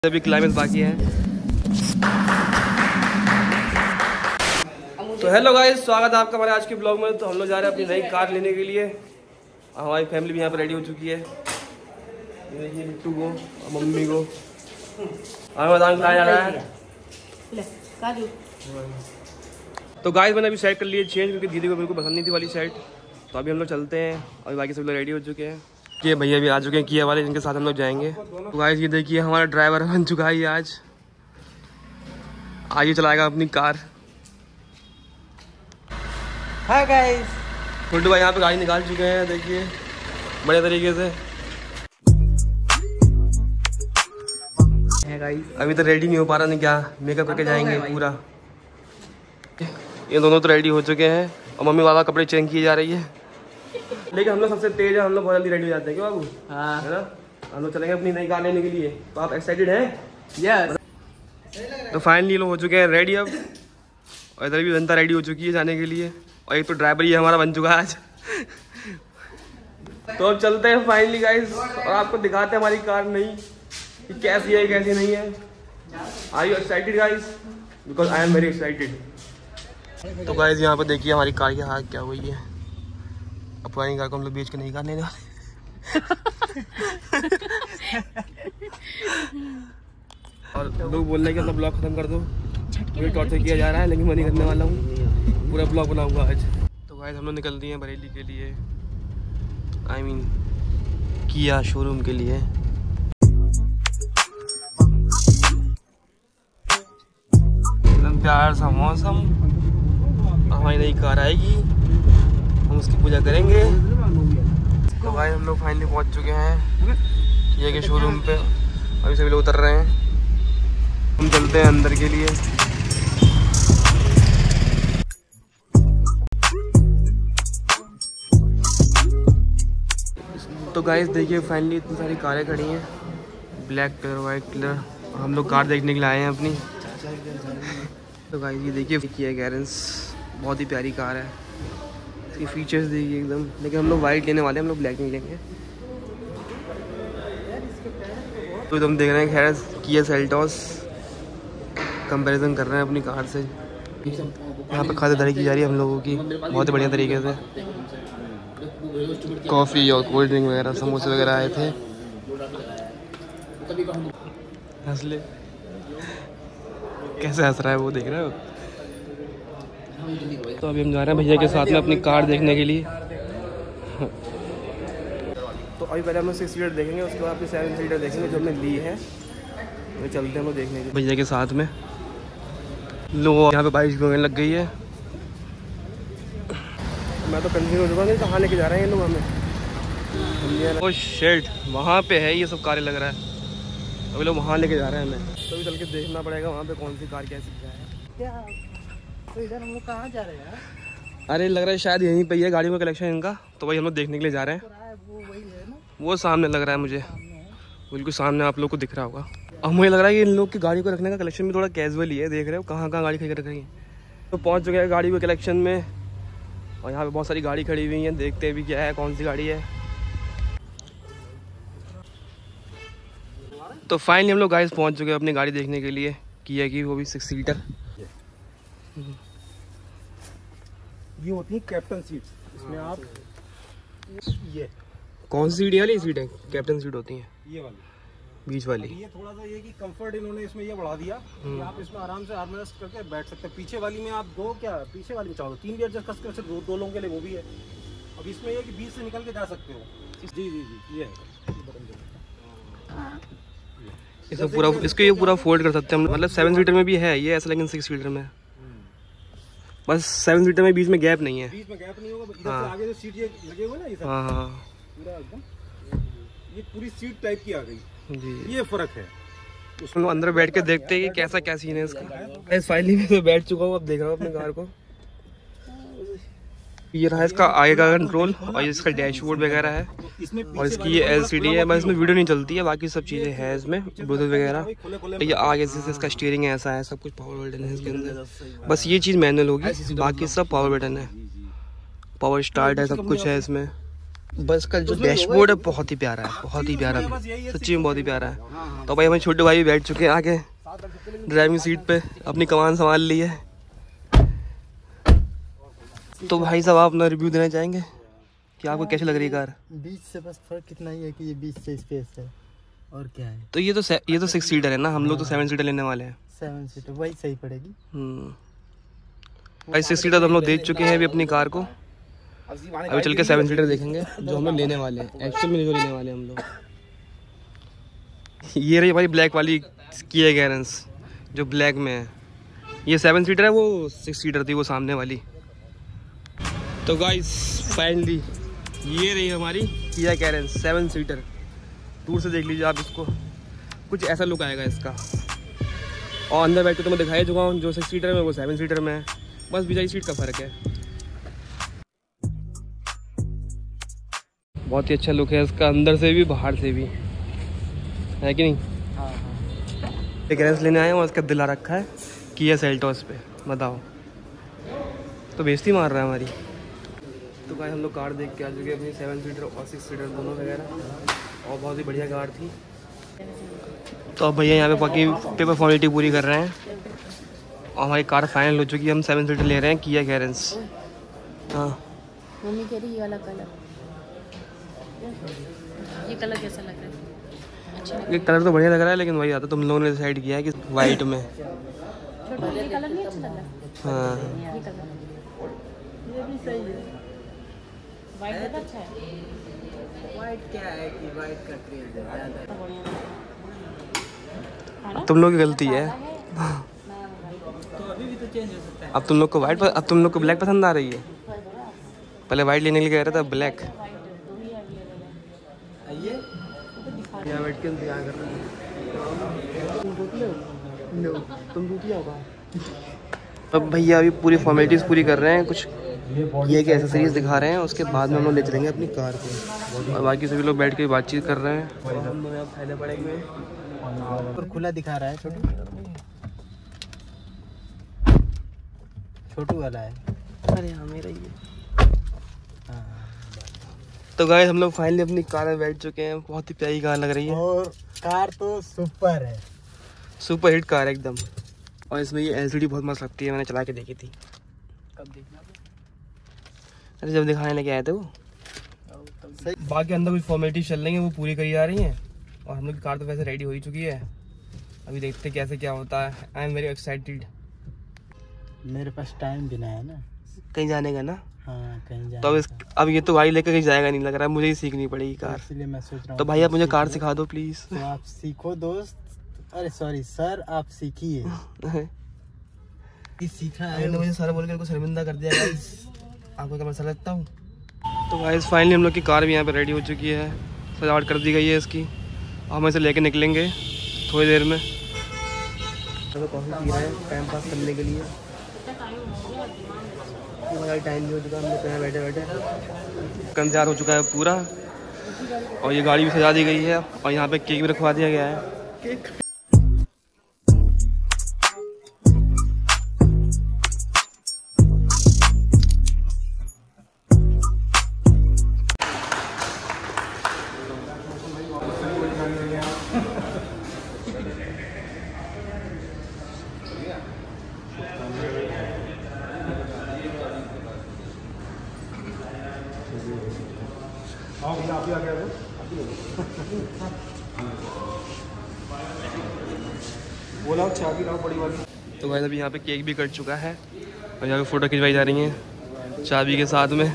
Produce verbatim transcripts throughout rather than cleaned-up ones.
अभी क्लाइमेक्स बाकी है। तो हेलो गाइस, स्वागत है आपका हमारे आज के ब्लॉग में। तो हम लोग जा रहे हैं अपनी नई कार लेने के लिए। हमारी फैमिली भी यहाँ पर रेडी हो चुकी है। ये देखिए बिट्टू को और मम्मी को। हमें बताओ कहाँ जा रहा है। तो गाइस मैंने अभी सेट कर लिया चेंज, क्योंकि दीदी को बिल्कुल पसंद नहीं थी वाली सेट। तो अभी हम लोग चलते हैं और बाकी सब लोग रेडी हो चुके हैं। ये भैया भी आ चुके हैं किया वाले, जिनके साथ हम लोग जाएंगे। तो गाइस ये देखिए हमारा ड्राइवर बन चुका है ये आज आज ही चलाएगा अपनी कार। हाय गाइस, छोटू भाई यहाँ पे गाड़ी निकाल चुके हैं, देखिए बड़े तरीके से। अभी तो रेडी नहीं हो पा रहा, नहीं क्या मेकअप करके जाएंगे पूरा। ये दोनों तो रेडी हो चुके हैं और मम्मी बाबा कपड़े चेंज किए जा रही है। लेकिन हम लोग सबसे तेज है, हम लोग बहुत जल्दी रेडी हो जाते हैं। क्यों बाबू? हाँ। है ना, हम लोग चलेंगे अपनी नई कार लेने के लिए। तो आप एक्साइटेड हैं? यस। तो फाइनली लोग हो चुके हैं रेडी अब, और इधर भी जनता रेडी हो चुकी है जाने के लिए। और एक तो ड्राइवर ही हमारा बन चुका है आज। तो अब चलते हैं फाइनली गाइस, और आपको दिखाते हैं हमारी कार नई कि कैसी है कैसी नहीं है। Are you excited guys? Because I am very excited. तो गाइस यहाँ पर देखिए हमारी कार की हालत क्या हुई है। अब पुरानी कार को हम लोग बेच के नहीं करने वाले। और लोग बोल रहे हैं कि अपना ब्लॉग खत्म कर दो, मुझे टॉर्चर किया जा रहा है, लेकिन मैं नहीं करने वाला हूँ, पूरा ब्लॉग बनाऊंगा आज। तो गाइस हम लोग निकल दिए हैं बरेली के लिए, आई मीन किया शोरूम के लिए। एकदम प्यार सा मौसम, हमारी नई कार आएगी, हम उसकी पूजा करेंगे। तो भाई हम लोग फाइनली पहुंच चुके हैं किया के शोरूम पे। अभी सभी लोग उतर रहे हैं, हम चलते हैं अंदर के लिए। तो गाइस देखिए फाइनली इतनी सारी कारें खड़ी हैं, ब्लैक कलर वाइट कलर, और हम लोग कार देखने के लिए आए हैं अपनी। तो गाइस ये देखिए किया गैरेंस, बहुत ही प्यारी कार है, इसकी फीचर्स देखिए एकदम। लेकिन हम लोग वाइट लेने वाले हैं, हम लोग ब्लैक नहीं लेंगे। तो तुम देख रहे हैं खैर किया सेल्टॉस कंपैरिजन कर रहे हैं अपनी कार से। यहाँ पे खातिरदारी की जा रही है हम लोगों की बहुत ही बढ़िया तरीके से। कॉफ़ी और कोल्ड ड्रिंक वगैरह, समोसे वगैरह आए थे। हंस ले, कैसे हंस रहा है वो, देख रहे हो? तो अभी हम जा रहे हैं भैया के साथ में अपनी कार देखने के लिए। तो अभी पहले हम लोग सिक्स सीटर देखेंगे, उसके बाद फिर सेवन सीटर देखेंगे जो हमने ली है। तो चलते हैं हम लोग देखने के भैया के साथ में। लोग यहाँ पे बारिश भी होने लग गई है। मैं तो कंफ्यूज हो चुका हूँ, कहाँ लेके जा रहे हैं ये लोग हमें। ओ शिट, वहाँ पे है ये सब कारें लग रहा है। अभी लोग वहाँ लेके जा रहे हैं हमें, तो भी चल के देखना पड़ेगा वहाँ पे कौन सी कार कैसी क्या है। क्या तो इधर हम लोग कहाँ जा रहे हैं? अरे लग रहा है शायद यहीं पे ही है गाड़ियों का कलेक्शन इनका, तो वही हम लोग देखने के लिए जा रहे हैं। वो वही है ना, वो सामने लग रहा है मुझे, बिल्कुल सामने आप लोग को दिख रहा होगा। अब मुझे लग रहा है कि इन लोग की गाड़ी को रखने का कलेक्शन भी थोड़ा कैजुअल ही है। देख रहे हो कहाँ कहाँ गाड़ी खड़ी कर रखी है। तो पहुँच चुके हैं गाड़ी के कलेक्शन में, और यहाँ पे बहुत सारी गाड़ी खड़ी हुई हैं। देखते हैं भी क्या है, कौन सी गाड़ी है। तो फाइनली हम लोग गाइस पहुँच चुके हैं अपनी गाड़ी देखने के लिए, किया की, वो भी सिक्स सीटर। ये होती है कैप्टन सीट, इसमें आप ये कौन सी सीट वाली सीट है? कैप्टन सीट होती है ये वाली, बीच वाली। ये थोड़ा सा ये कि कंफर्ट इन्होंने इसमें ये बढ़ा दिया कि आप इसमें आराम से आर्मरेस्ट करके बैठ सकते हैं। पीछे वाली में आप दो क्या पीछे वाली में चाहो तीन भी एडजस्ट कर सकते हो, दो, दो लोगों के लिए वो भी है। अब इसमें ये कि बीच से निकल के जा सकते हो। जी जी जी ये है इसको पूरा, इसको ये पूरा फोल्ड कर सकते हैं हम। मतलब सेवन सीटर में भी है ये ऐसा, लेकिन सिक्स सीटर में बस सेवन सीटर में बीच में गैप नहीं है। बीच में गैप नहीं होगा। इधर से आगे जो सीट ये लगे हुए ना, ये सब हाँ हाँ पूरा एकदम ये पूरी सीट टाइप की आ गई जी, ये फर्क है। उसमें अंदर बैठ के देखते हैं कि कैसा क्या सीन है इसका। इस फाइनली में तो बैठ चुका हूँ, अब देख रहा हूँ अपनी कार को। ये रहा इसका आगे का कंट्रोल, और इसका डैशबोर्ड वगैरह है, और इसकी ये एलसीडी है। बस इसमें वीडियो नहीं चलती है, बाकी सब चीज़ें हैं इसमें, ब्लूटूथ वगैरह। ये आगे से इसका स्टीयरिंग ऐसा है, सब कुछ पावर बटन है इसके अंदर। बस ये चीज़ मैनुअल होगी, बाकी सब पावर बटन है, पावर स्टार्ट है, सब कुछ है इसमें। बस का जो डैशबोर्ड है बहुत ही प्यारा है, बहुत ही प्यारा है, सच्ची में बहुत ही प्यारा है। तो भाई हमारे छोटे भाई बैठ चुके हैं आगे ड्राइविंग सीट पे, अपनी कमान संभाल ली है। तो भाई साहब आप अपना रिव्यू देना चाहेंगे कि आपको कैसी लग रही है कार? बीच से बस फर्क कितना ही है कि ये बीच से स्पेस है और क्या है। तो ये तो ये तो सिक्स सीटर है ना, हम लोग तो सेवन सीटर लेने वाले हैं। सेवन सीटर वही सही पड़ेगी। हम्म भाई सिक्स सीटर तो हम लोग देख चुके हैं अभी अपनी कार को, अभी चल के सेवन सीटर देखेंगे जो हम लोग लेने वाले हैं, एक्चुअल में जो लेने वाले हैं हम लोग। ये रही भाई ब्लैक वाली किया कैरेंस जो ब्लैक में है, ये सेवन सीटर है, वो सिक्स सीटर थी वो सामने वाली। तो गाइस फाइनली ये रही हमारी किया कैरेंस सेवन सीटर। दूर से देख लीजिए आप इसको, कुछ ऐसा लुक आएगा इसका। और अंदर बैठ के तो मैं दिखाई चुका हूँ, जो सिक्स सीटर में वो सेवन सीटर में है, बस बिजाई सीट का फ़र्क है। बहुत ही अच्छा लुक है इसका, अंदर से भी बाहर से भी, है कि नहीं? हाँ हाँ। एक कैरेंस लेने आए हैं और उसका दिला रखा है किया सेल्टोस पे, बताओ तो बेइज्जती मार रहा है हमारी। तो भाई हम लोग कार देख के आ चुके हैं अपनी सेवन सीटर और सिक्स सीटर दोनों वगैरह, और बहुत ही बढ़िया कार थी। तो अब भैया यहाँ पे बाकी पेपर फॉर्मेलिटी पूरी कर रहे हैं और हमारी कार फाइनल हो चुकी है, हम सेवन सीटर ले रहे हैं किया कैरेंस। हाँ मम्मी कह रही ये वाला कलर, ये कलर कैसा लग रहा है? अच्छा ये कलर तो बढ़िया लग रहा है, लेकिन वही आता तुम लोगों ने डिसाइड किया है कि वाइट में। छोटा ये कलर नहीं अच्छा लग रहा? हाँ ये कलर ये भी सही है। वाइट ज़्यादा अच्छा है। वाइट क्या है कि वाइट का क्रेज है ज़्यादा। तुम लोग की गलती है। तो अभी भी तो चेंज हो सकता है। अब तुम लोग को वाइट, अब तुम लोग को ब्लैक पसंद आ रही है? पहले वाइट लेने के लिए कह रहा था, ब्लैक। आइए यहाँ बैठ के इंतजार कर रहे हैं। तुम दूती होगा। अब भैया अभी पूरी फॉर्मेलिटीज़ पूरी कर रहे हैं, कुछ ये कि एसेसरीज दिखा रहे हैं, उसके बाद में हम लोग ले चलेंगे अपनी कार को, और बाकी सभी लोग बैठ के बातचीत कर रहे हैं। हम लोग फैले पड़े हुए हैं और खुला दिखा रहा है। छोटू छोटू वाला है। अरे हाँ मेरा ही है। तो गाइस हम लोग फाइनली अपनी कार में बैठ चुके हैं, बहुत ही प्यारी कार लग रही है और कार तो सुपर है, सुपर हिट कार एकदम। और इसमें ये एलसीडी बहुत मस्त लगती है, मैंने चला के देखी थी। कब देखना? अरे जब दिखाने लेके आए थे वो। बाकी अंदर कुछ फॉर्मेलिटी चल रही है, वो पूरी करी जा रही हैं, और हम लोग की कार तो वैसे रेडी हो ही चुकी है। अभी देखते हैं कैसे क्या होता है। I am very excited. मेरे पास टाइम भी नहीं है ना कहीं जाने का ना। हाँ कहीं जाने तो अब इस अब ये तो गाड़ी लेकर कहीं जाएगा नहीं, लग रहा है मुझे ही सीखनी पड़ेगी का। कार। इसलिए मैं सोच रहा हूँ तो भाई आप मुझे कार सिखा दो प्लीज। तो आप सीखो दोस्त। अरे सॉरी सर, आप सीखिए। सीखा है तो मुझे सारा बोल के इनको शर्मिंदा कर दिया गाइस, आपको क्या मसला लगता हूँ। तो गाइस फाइनली हम लोग की कार भी यहाँ पे रेडी हो चुकी है, सजावट कर दी गई है इसकी, और हम इसे लेके निकलेंगे थोड़ी देर में। तो कॉफ़ी पी रहे हैं टाइम पास करने के लिए, टाइम भी हो चुका है, हम लोग यहाँ बैठे बैठे कंजार हो चुका है पूरा, और ये गाड़ी भी सजा दी गई है, और यहाँ पे केक भी रखवा दिया गया है। केक बोला चाबी लाओ बड़ी वाली। तो भाई अभी यहाँ पे केक भी कट चुका है, और यहाँ पे फोटो खिंचवाई जा रही है चाबी के साथ में।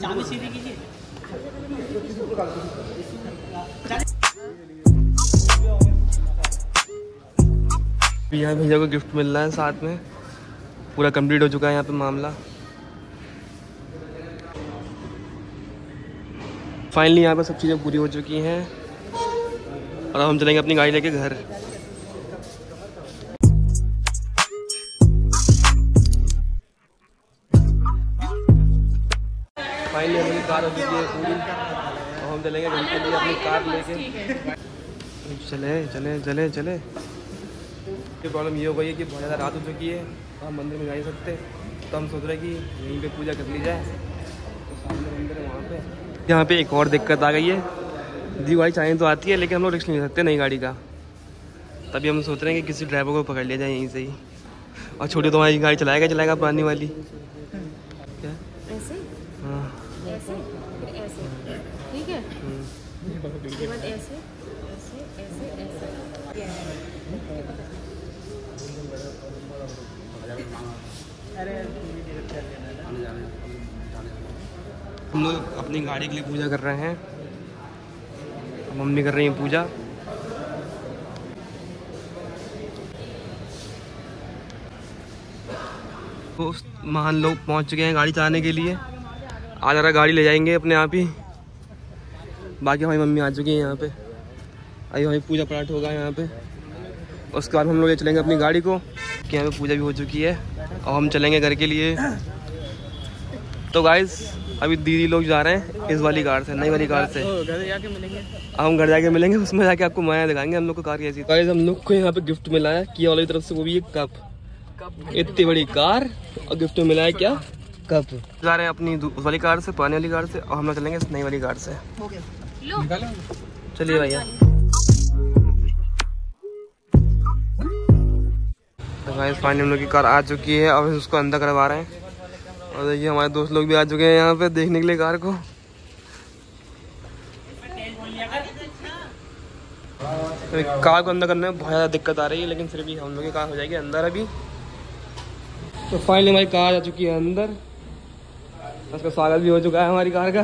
यहाँ भैया को गिफ्ट मिल रहा है साथ में, पूरा कंप्लीट हो चुका है यहाँ पे मामला। फाइनली यहाँ पे सब चीज़ें पूरी हो चुकी हैं, और अब हम चलेंगे अपनी गाड़ी लेके घर। फाइनली हमारी कार हो चुकी है पूरी, और हम चलेंगे घर के लिए अपनी कार लेके। चले चले चले चले की प्रॉब्लम ये हो गई है कि बहुत ज़्यादा रात हो चुकी है, और हम मंदिर में जा नहीं सकते, तो हम सोच रहे हैं कि यहीं पे पूजा कर ली जाए। तो सामने मंदिर है वहाँ पे, यहाँ पे एक और दिक्कत आ गई है, दी गाड़ी चाहे तो आती है लेकिन हम लोग रिस्क नहीं ले सकते नई गाड़ी का। तभी हम सोच रहे हैं कि किसी ड्राइवर को पकड़ लिया जाए यहीं से ही। और छोटी तो हमारी गाड़ी चलाएगा चलाएगा पुरानी वाली। क्या ऐसे हाँ ऐसे फिर ऐसे, ठीक है। उसके बाद ऐसे ऐसे ऐसे ऐसे। हम लोग अपनी गाड़ी के लिए पूजा कर रहे हैं, मम्मी कर रही है पूजा। तो महान लोग पहुंच चुके हैं गाड़ी चलाने के लिए। आज जरा गाड़ी ले जाएंगे अपने आप ही। बाकी हमारी मम्मी आ चुकी है यहाँ पे। अभी हमारी पूजा पाठ होगा यहाँ पे। उसके बाद हम लोग ले चलेंगे अपनी गाड़ी को, कि यहाँ पे पूजा भी हो चुकी है और हम चलेंगे घर के लिए। तो गाइस अभी दीदी लोग जा रहे हैं इस वाली कार से, नई वाली कार से। घर जाके मिलेंगे, हम घर जाके मिलेंगे, उसमें जाके आपको माया दिखाएंगे हम लोग को कार कैसी। गाइस हम लोग को यहाँ पे गिफ्ट मिला है किया वाली तरफ से, वो भी एक कप। इतनी बड़ी कार और गिफ्ट में मिला है क्या, कप। जा रहे हैं अपनी उस वाली कार से, पुरानी वाली कार से, और हम लोग चलेंगे इस नई वाली कार से। चलिए भैया। गाइस फाइनली हम लोग की कार आ चुकी है और उसको अंदर करवा रहे हैं। और देखिए हमारे दोस्त लोग भी आ चुके हैं यहाँ पे देखने के लिए कार को। तो कार को अंदर करने में बहुत ज़्यादा दिक्कत आ रही है, लेकिन फिर भी हम लोग की कार हो जाएगी अंदर अभी। तो फाइनली हमारी कार आ चुकी है अंदर, उसका स्वागत भी हो चुका है हमारी कार का।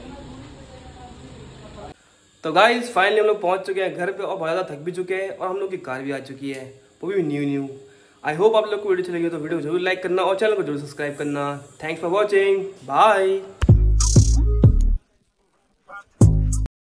तो गाइस फाइनली हम लोग पहुंच चुके हैं घर पे और बहुत ज़्यादा थक भी चुके हैं, और हम लोग की कार भी आ चुकी है, वो भी न्यू न्यू। आई होप आप लोग को वीडियो अच्छी लगी तो वीडियो को जरूर लाइक करना और चैनल को जरूर सब्सक्राइब करना। Thanks for watching, bye.